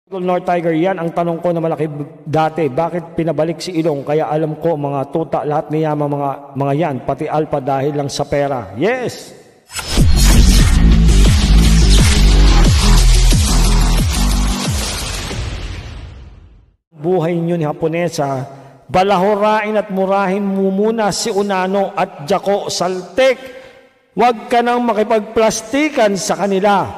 North Tiger, yan ang tanong ko na malaki dati. Bakit pinabalik si Ilong? Kaya alam ko mga tuta, lahat ni Yama, mga yan, pati Alpha dahil lang sa pera. Yes! Buhay nyo ni Haponesa, balahurain at murahin mo muna si Unano at Jaco Saltek. Huwag ka nang makipagplastikan sa kanila.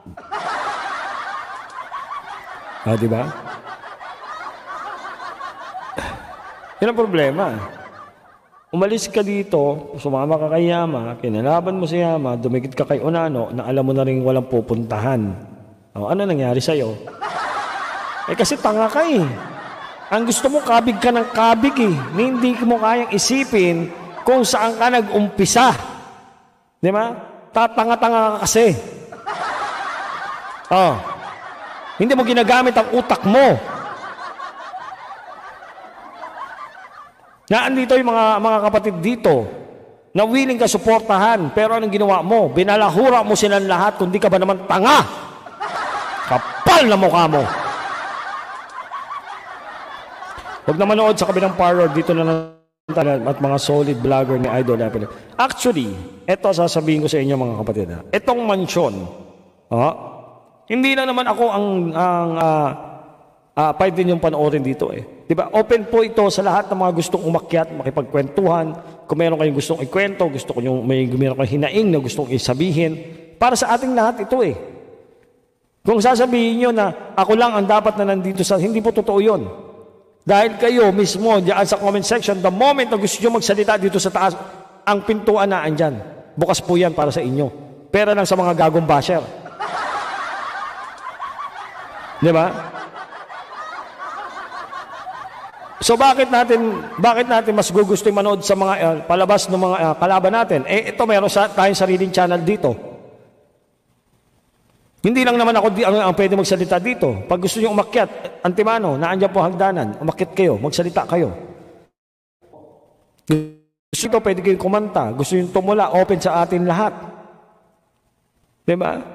Diba? Yan ang problema. Umalis ka dito, sumama ka kay Yama, kinalaban mo si Yama, dumikit ka kay Unano, na alam mo na rin walang pupuntahan. Ano nangyari sa'yo? Kasi tanga ka eh. Ang gusto mo, kabig ka ng kabig eh. Hindi mo kayang isipin kung saan ka nag-umpisa. Di ba? Tatanga-tanga ka kasi. Hindi mo ginagamit ang utak mo. Naandito yung mga kapatid dito na willing ka suportahan, pero anong ginawa mo? Binalahura mo silang lahat, kundi ka ba naman tanga? Kapal na mukha mo. Huwag na manood sa kabilang parlor, dito na lang at mga solid vlogger ni Idol Apple. Actually, ito sasabihin ko sa inyo mga kapatid. Itong mansyon, hindi na naman ako ang pwede niyong panoorin dito eh. Diba? Open po ito sa lahat ng mga gustong umakyat, makipagkwentuhan. Kung meron kayong gustong ikwento, meron kayong hinaing na gustong isabihin, para sa ating lahat ito eh. Kung sasabihin niyo na ako lang ang dapat na nandito sa, hindi po totoo yun. Dahil kayo mismo, diyan sa comment section, the moment na gusto niyo magsalita dito sa taas, ang pintuan na andyan. Bukas po yan para sa inyo. Pera lang sa mga gagong basher. Di ba? So bakit natin mas gugusto manood sa mga palabas ng mga kalaban natin? Ito meron tayong sariling channel dito. Hindi lang naman ako ang pwede magsalita dito. Pag gusto niyo umakyat, Antimano, naandyan po hagdanan, umakyat kayo, magsalita kayo. Gusto nyo pwede kayong kumanta, gusto nyo tumula, open sa atin lahat. Diba?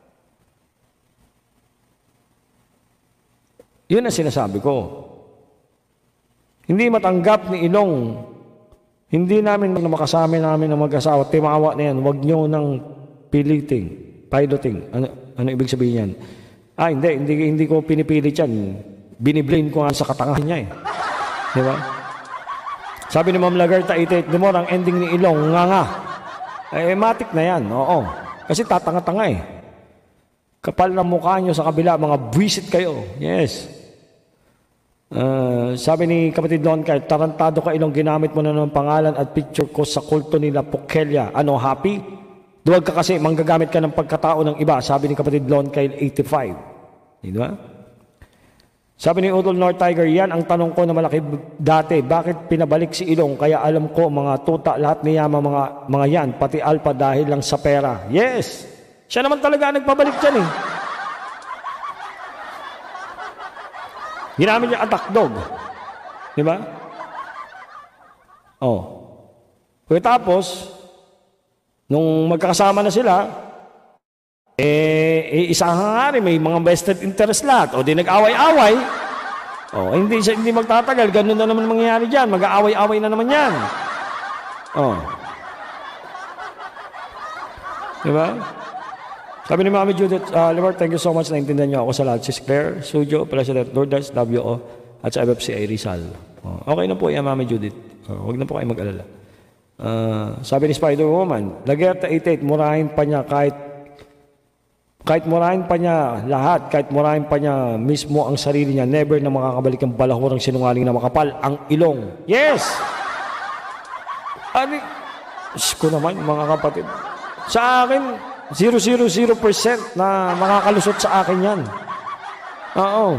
Yun ang sinasabi ko. Hindi matanggap ni Ilong, hindi namin makasama namin ng mag-asawa, timawa na yan, huwag nyo nang piloting. Ano ibig sabihin yan? Hindi ko pinipilit yan. Biniblame ko nga sa katangahan niya eh. Di ba? Sabi ni Ma'am Lagarta 88, di mo, ang ending ni Ilong, nga. Matik na yan, oo. Kasi tatanga-tanga eh. Kapal na mukha nyo sa kabila, mga buwisit kayo. Yes. Sabi ni kapatid Don Kyle, tarantado ka Ilong, ginamit mo na ng pangalan at picture ko sa kulto nila Pokelia. Ano, happy? Duwag ka kasi, manggagamit ka ng pagkatao ng iba. Sabi ni kapatid Lon Kyle 85. Di ba? Sabi ni Udol North Tiger, yan ang tanong ko na malaki dati. Bakit pinabalik si Ilong? Kaya alam ko mga tuta, lahat ni Yama, mga yan, pati Alpha dahil lang sa pera. Yes! Siya naman talaga nagpabalik dyan eh. Ginamit niya attack dog. Di ba? Tapos, nung magkakasama na sila, isa nga rin, may mga vested interest lahat. Di nag-away-away. Hindi magtatagal. Ganun na naman mangyayari dyan. Mag-aaway-away na naman yan. Diba? Sabi ni Mami Judith, Lord, thank you so much. Naintindihan niyo ako sa lahat. Sis Claire, Sujo, President Lourdes, WO, at sa FFCA Rizal. Okay na po yan, Mami Judith. Huwag na po kayo mag-alala. Sabi ni Spider-Woman, Lagerta 88, murahin pa niya kahit murahin pa niya lahat, kahit murahin pa niya mismo ang sarili niya, never na makakabalik ang balahurang sinungaling na makapal, ang Ilong. Yes! Ko naman, mga kapatid. Sa akin, 000% na makakalusot sa akin yan. Oo.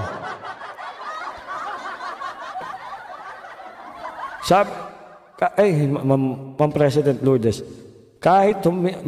Sabi, Ma'am President Lourdes, kahit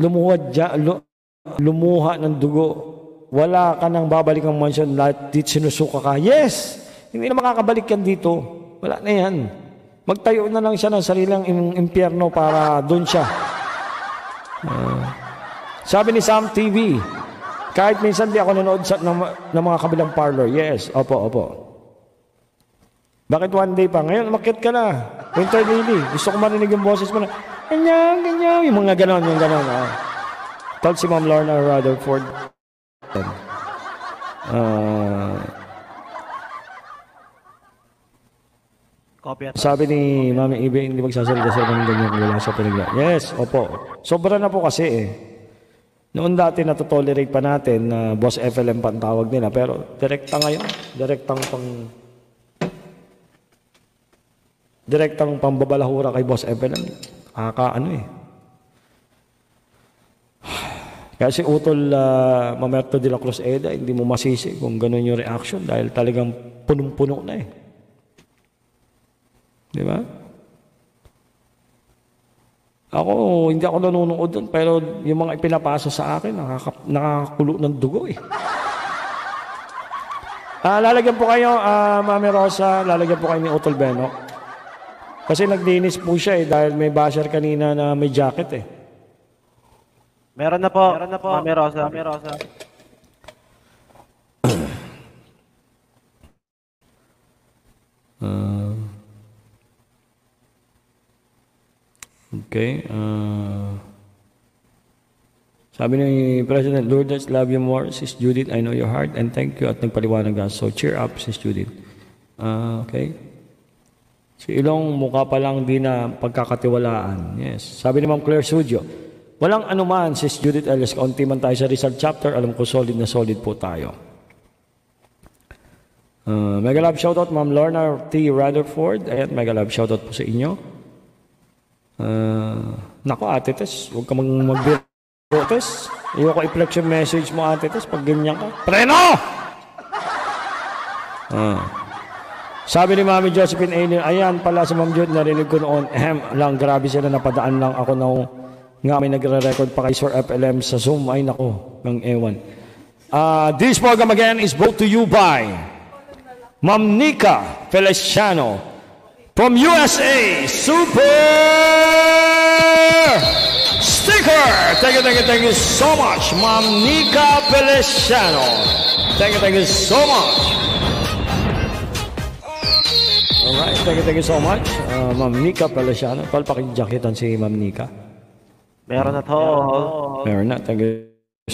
lumuha ng dugo, wala ka nang babalik ang mansyon, lahat dito sinusuka ka. Yes! Hindi na makakabalik yan dito. Wala na yan. Magtayo na lang siya ng sarilang impyerno para doon siya. Sabi ni Sam TV, Kahit minsan di ako nanood ng mga kabilang parlor. Yes, opo. Bakit one day pa? Ngayon, umakyat ka na. Winter Lily. Gusto ko marinig yung boses mo na, ganyan. Yung mga ganon. Told si Ma'am Lorna Rutherford. Sabi ni Mami Ibe, hindi magsasalita sa mga ganyan kung wala sa pinagla. Yes, opo. Sobra na po kasi eh. Noon dati natutolerate pa natin na Boss FLM pa ang tawag nila. Pero direkta ngayon. Direktang pambabalahura kay Boss FLM. Ano eh. Kaya si Utol Mamerto de la Cruz Eda, hindi mo masisi kung gano'n yung reaction dahil talagang punong-puno na eh. Di ba? Ako, hindi ako nanonood doon, pero yung mga ipinapasa sa akin, nakakakulo ng dugo eh. Lalagyan po kayo, Mami Rosa, lalagyan po kayo ni Utol Benok. Kasi naglinis po siya eh, dahil may basher kanina na may jacket eh. Meron na po, Mami Rosa. Okay. Sabi ni President Lourdes, love you more, Sis Judith, I know your heart, and thank you at nagpaliwanag ka. So cheer up, Sis Judith. Okay. Si Ilong, mukha pa lang di na pagkakatiwalaan. Yes. Sabi ni Ma'am Claire Sudio, walang anuman, Sis Judith Elias, kaunti man tayo sa Rizal chapter, alam ko solid na solid po tayo. Mega love shoutout, Ma'am Lorna T. Rutherford. Ayan, mega love shoutout po sa inyo. Nako, Ate Tess, huwag ka mag-biro, Tess. Ayoko i-flex yung message mo, Ate Tess, pag ganyan ka. Preno! Sabi ni Mami Josephine Alien, ayan pala si Ma'am Jude, narinig ko noon, lang, grabe sila, napadaan lang ako na nga may nagre-record pa kay Sir FLM sa Zoom. Ay nako, ng ewan. This program again is brought to you by Ma'am Nika Feliciano from USA, Super Sticker. Thank you so much, Ma'am Nika Feliciano. Thank you so much. Alright, thank you so much, Ma'am Nika Feliciano. Palpakijacketan si Ma'am Nika. Meron na to. Meron na, thank you.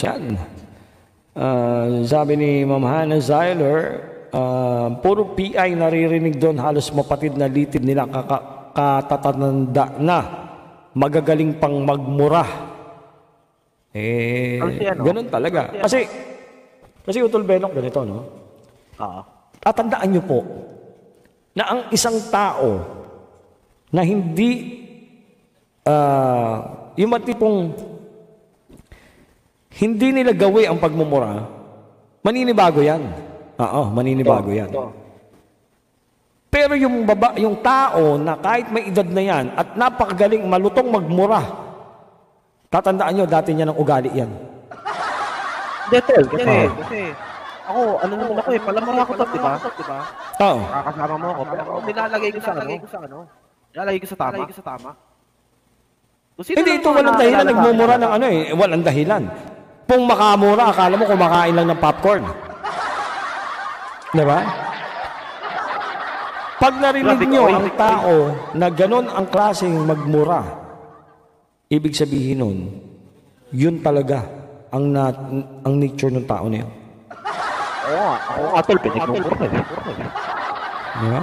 Sabi ni Ma'am Hannah Zyler, puro PI naririnig doon, halos mapatid na litid nila, katatananda na, magagaling pang magmura. Ganun talaga. Kasi Utol Benok, ganito, no? Tatandaan nyo po, na ang isang tao na hindi yung matipong hindi nila gawi ang pagmumura, maninibago yan. Maninibago yan. Pero yung tao na kahit may edad na yan at napakagaling malutong magmura, tatandaan nyo, dati niya ng ugali yan. Kasi ako, naman ako eh, palamura ako to, diba? Oo. Kakasama mo ako, pero nilalagay ko sa tama. Hindi, ito walang dahilan, nagmumura ng walang dahilan. Kung makamura, akala mo kumakain lang ng popcorn. Diba? Pag narinig nyo ang tao na ganon ang klaseng magmura, ibig sabihin nun, yun talaga ang nature ng tao na yun. Ako atol, pinagmumura. Diba?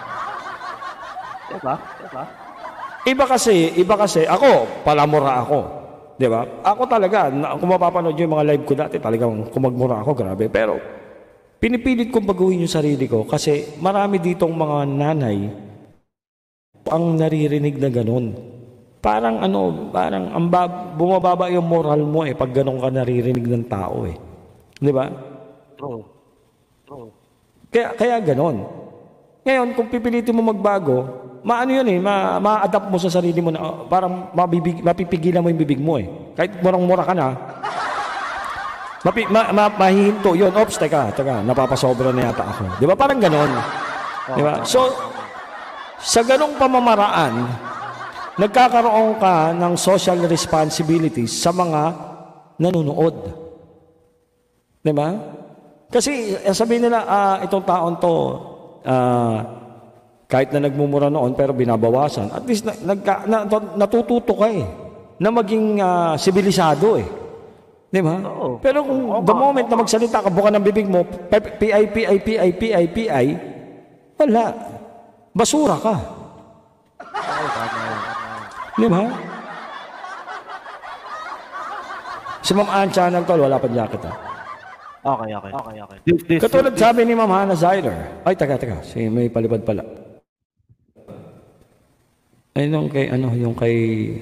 Diba? Iba kasi, ako, palamura ako. Diba? Ako talaga, kung mapapanood yung mga live ko dati, talagang kumagmura ako, grabe. Pero, pinipilit kong baguhin yung sarili ko kasi marami ditong mga nanay ang naririnig na ganun. Parang bumababa yung moral mo pag ganun ka naririnig ng tao Diba? Kaya ganun. Ngayon, kung pipilitin mo magbago, ma-adapt mo sa sarili mo na parang mapipigilan mo yung bibig mo Kahit murang-mura ka na, mahihinto yun. Oops, teka, napapasobra na yata ako. Di ba? Parang ganon. Di ba? So, sa ganong pamamaraan, nagkakaroon ka ng social responsibilities sa mga nanonood. Di ba? Kasi sabihin nila, itong taon to, kahit na nagmumura noon pero binabawasan, at least natututo ka na maging sibilisado Di ba? Pero kung the moment na magsalita ka, buka ng bibig mo, PI, wala. Basura ka. Di ba? Si Ma'am Ann Channel Tol, wala pa jacket Okay. Katulad sabi ni Ma'am Hannah Zyler. Ay, taga. May palipad pala. Ay, yung kay...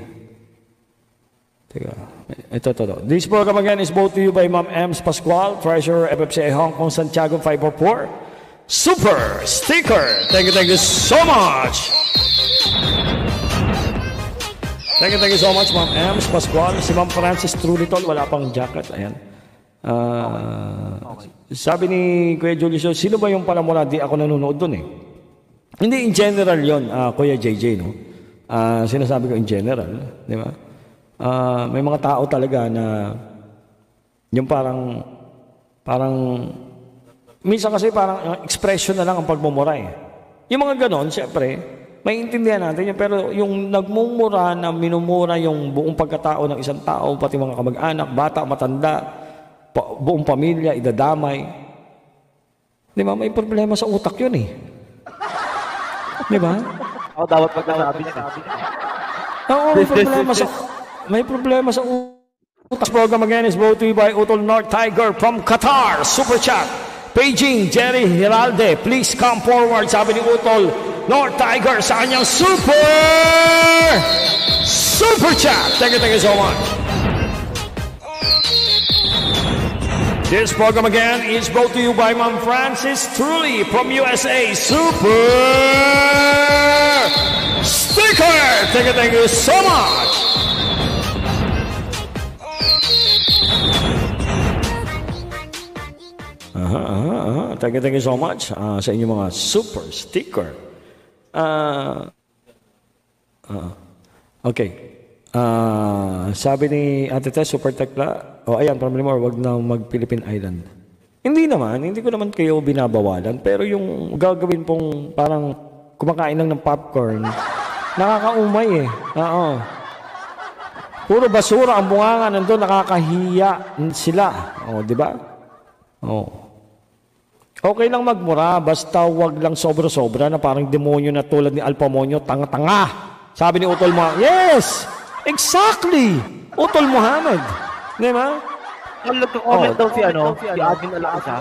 Teka. Ito. This program again is brought to you by Ma'am Ems Pascual, Treasurer, FFCA Hong Kong, Santiago 544. Super sticker! Thank you so much! Thank you so much, Ma'am Ems Pascual. Si Ma'am Francis Trulitol, wala pang jacket. Ayan. Sabi ni Kuya Julius, sino ba yung palamura? Di ako nanonood dun Hindi in general yon, Kuya JJ, no? Sinasabi ko in general, di ba? May mga tao talaga na yung parang minsan kasi parang expression na lang ang pagmumura Yung mga ganon, siyempre, maintindihan natin yun, pero yung nagmumura na minumura yung buong pagkatao ng isang tao, pati mga kamag-anak, bata, matanda, buong pamilya, idadamay. Di ba? May problema sa utak yun Di ba? Dapat magkasabi niya. Oo, may problema sa utak. Program again is brought to you by Utol North Tiger from Qatar. Super chat. Paging Jerry Hiralde. Please come forward. Sabi ni Utol North Tiger sa kanyang super chat. Thank you so much. This program again is brought to you by Ma'am Francis Truly from USA. Super sticker! Thank you so much! Thank you so much sa inyong mga super sticker. Okay. Sabi ni Ate Tess, Super Tekla, ayan, from Limor, wag na mag-Philippine Island. Hindi ko naman kayo binabawalan, pero yung gagawin pong parang kumakain lang ng popcorn, nakakaumay Oo. Puro basura ang bunganga nandun, nakakahiya sila. Di ba? Okay lang magmura, basta wag lang sobra-sobra na parang demonyo na tulad ni Alpamonyo, tanga-tanga. Sabi ni Utol Muhammad, yes! Exactly! Utol Muhammad. Di ba? Nag-comment daw si Admin Alaisa.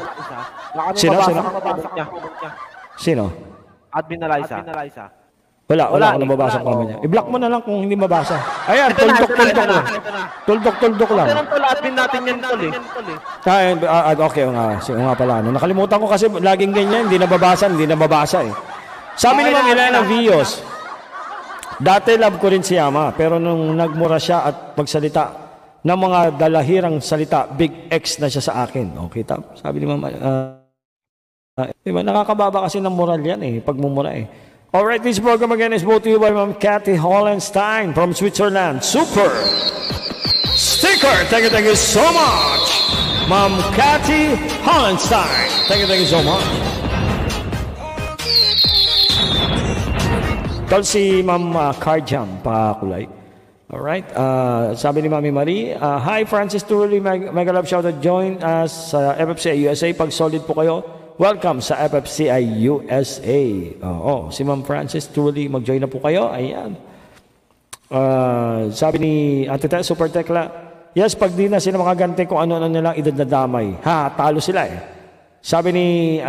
Sino? Admin Alaisa. Wala akong nababasa ang comment niya. I-block mo na lang kung hindi mabasa. Ayan, tuldok-tuldok lang. Tuldok-tuldok lang. Ito lang pala, admin natin yan tol Okay nga pala. Nakalimutan ko kasi laging ganyan, hindi nababasa Sabi ni Ma'am Elena Vios, dati love ko rin si Yama, pero nung nagmura siya at magsalita ng mga dalahirang salita, big X na siya sa akin. Okay, sabi ni Ma'am, diba, nakakababa kasi ng moral yan pagmumura Alright, this program again is brought to you by Ma'am Cathy Hollenstein from Switzerland. Super sticker! Thank you so much! Ma'am Cathy Hollenstein. Thank you so much. Tol si Ma'am Carjam, pakulay. Alright, sabi ni Mami Marie, hi Francis Truly, mega love shoutout, join us sa FFCI USA. Pag solid po kayo, welcome sa FFCI USA. Si Ma'am Francis Truly, mag-join na po kayo. Ayan. Sabi ni Ate Tess, Super Tekla, yes, pag di na sila makaganti kung ano-ano nilang idadadamay. Talo sila Sabi ni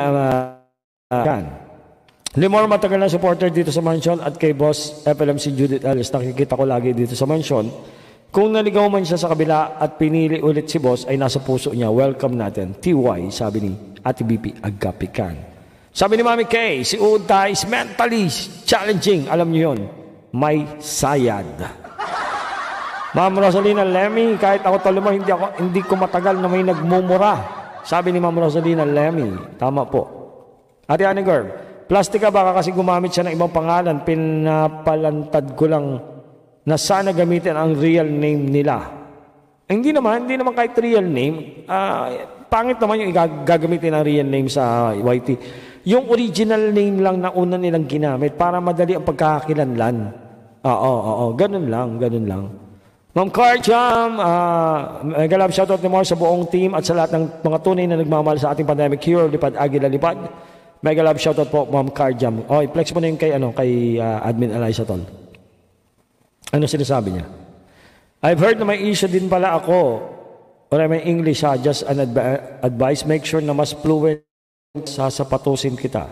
Limor, matagal na supporter dito sa mansion at kay Boss FLMC Judith Ellis. Nakikita ko lagi dito sa mansion. Kung naligaw man siya sa kabila at pinili ulit si Boss, ay nasa puso niya. Welcome natin. TY, sabi ni Ate BP Agapikan. Sabi ni Mami Kay, si Uda is mentally challenging. Alam niyo yun, may sayad. Ma'am Rosalina Lemmy, kahit ako talo mo, hindi ko matagal na may nagmumura. Sabi ni Ma'am Rosalina Lemmy. Tama po. Ate Annie Girl, plastika, baka kasi gumamit siya ng ibang pangalan. Pinapalantad ko lang na sana gamitin ang real name nila. Hindi naman kahit real name. pangit naman yung gagamitin ng real name sa YT. Yung original name lang na una nilang ginamit para madali ang pagkakakilanlan. Oo. Ganun lang. Ma'am Carjam, mega love shoutout ni Mar sa buong team at sa lahat ng mga tunay na nagmamahal sa ating pandemic hero, Lipad Agila Lipad. Mega love shoutout po, Ma'am Carjam. I-flex mo na yung kay Admin Eliza Tol. Ano sinasabi niya? I've heard na may issue din pala ako. Or may English ha, just an advice, make sure na mas fluent sasapatusin kita.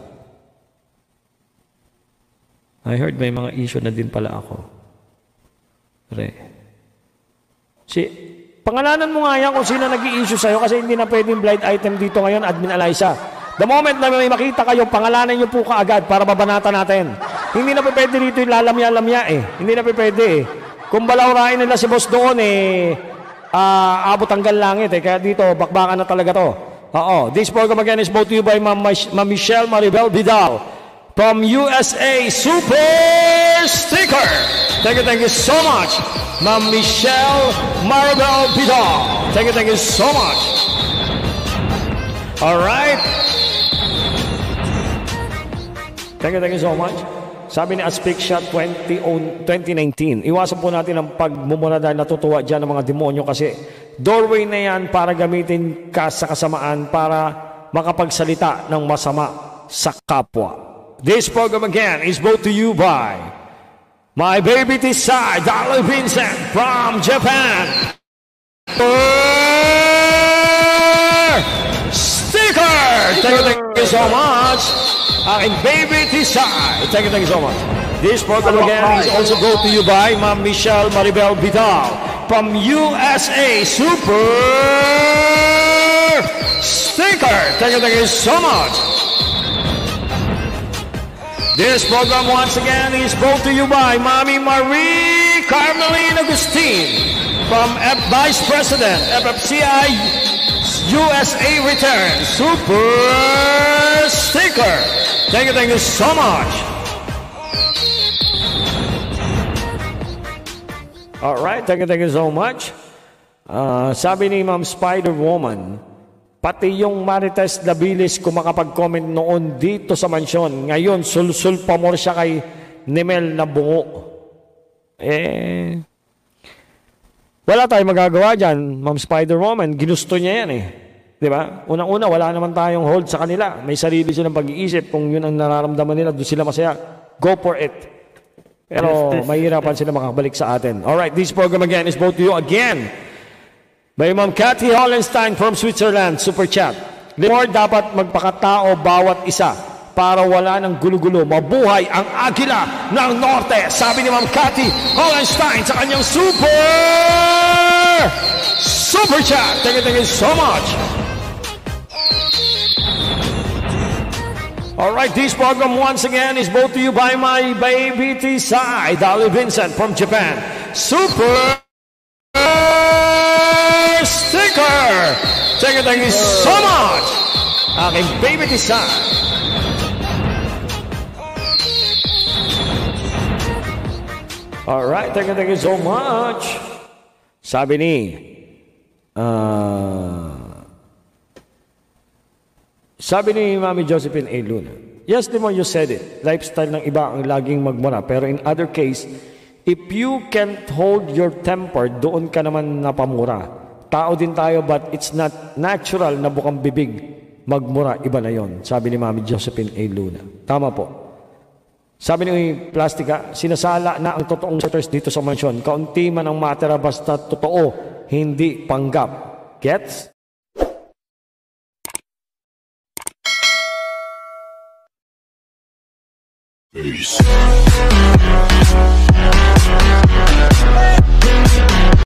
I heard may mga issue na din pala ako. Pangalanan mo nga yan kung sino nag-i-issue sa'yo kasi hindi na pwedeng blind item dito ngayon, Admin Eliza. The moment na may makita kayo, pangalanan nyo po kaagad para mabanatan natin. Hindi na pwede dito yung lalamya-lamya eh. Hindi na pwede eh. Kung balaurain nila si boss doon abot hanggang langit eh. Kaya dito, bakbakan na talaga to. This program again is brought to you by Ma'am Michelle Maribel Vidal from USA Super Sticker. Thank you so much, Ma'am Michelle Maribel Vidal. Thank you so much. All right. Thank you so much. Sabi ni Aspik Shot 2019, iwasan po natin ang pagmumura dahil natutuwa dyan ng mga demonyo kasi doorway na yan para gamitin ka sa kasamaan para makapagsalita ng masama sa kapwa. This program again is brought to you by my baby Tisai, Dolly Vincent from Japan. Sticker! Thank you so much. Aking baby Tisay. Thank you so much. This program again is also brought to you by Ma'am Michelle Maribel Vidal from USA Super Sticker. Thank you so much. This program once again is brought to you by Mami Marie Carmeline Agustin from Vice President FFCI USA Return Super Sticker. Thank you so much. Alright, thank you so much. Sabi ni Ma'am Spider-Woman, pati yung Marites Labilis kung makapag-comment noon dito sa mansyon, ngayon sul-sul pa more siya kay Nimel na bungo. Wala tayong magagawa dyan, Ma'am Spider-Woman. Ginusto niya yan Diba? Unang-una, wala naman tayong hold sa kanila. May sarili silang pag-iisip. Kung yun ang nararamdaman nila, doon sila masaya. Go for it. Pero mahirapan sila makabalik sa atin. Alright, this program again is brought to you again by Ma'am Cathy Hollenstein from Switzerland. Super chat. Lord, dapat magpakatao bawat isa para wala ng gulo-gulo. Mabuhay ang Agila ng Norte. Sabi ni Ma'am Cathy Hollenstein sa kanyang super chat. Thank you so much. Alright, this program once again is brought to you by my baby Tisai, Dolly Vincent from Japan. Super Sticker. Thank you so much. Aking baby Tisai. Alright, thank you so much. Sabi ni Mami Josephine A. Luna, yes, the more you said it, lifestyle ng iba ang laging magmura. Pero in other case, if you can't hold your temper, doon ka naman napamura. Tao din tayo, but it's not natural na bukang bibig magmura. Iba na yon. Sabi ni Mami Josephine A. Luna. Tama po. Sabi ni Plastica, sinasala na ang totoong supporters dito sa mansyon. Kaunti man ang matera basta totoo, hindi panggap. Gets? Peace.